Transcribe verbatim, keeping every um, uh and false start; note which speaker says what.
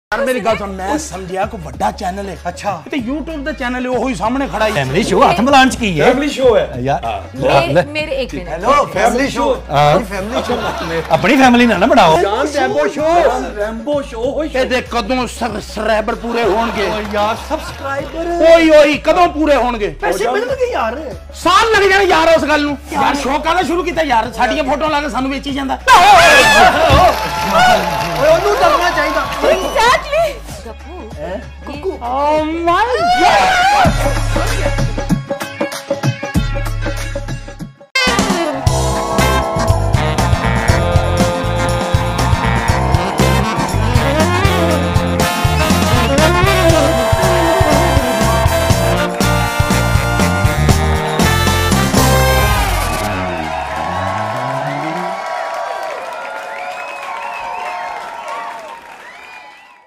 Speaker 1: यार मेरी गल सुन मैं समझिया कोई बड़ा चैनल है। अच्छा ते YouTube दा चैनल है ओही सामने खड़ा है।
Speaker 2: फैमिली शो हाथ मिलान च की है। फैमिली शो है यार
Speaker 3: मेरे एक मिनट।
Speaker 2: Hello family show family show अपनी फैमिली ना ना बनाओ। जान रैम्बो शो रैम्बो शो होई
Speaker 1: ए देख कदों सब्सक्राइबर पूरे होणगे
Speaker 2: यार सब्सक्राइबर
Speaker 1: ओई ओई कदों पूरे होणगे
Speaker 2: पैसे मिलणगे यार
Speaker 1: साल लग जाने यार उस गल नु यार शो कादा शुरू कीता यार साडीਆਂ फोटो ला के सानू बेची ਜਾਂਦਾ
Speaker 2: ओए ओनू करना चाहिदा
Speaker 3: exactly Gappu
Speaker 1: Oh my God!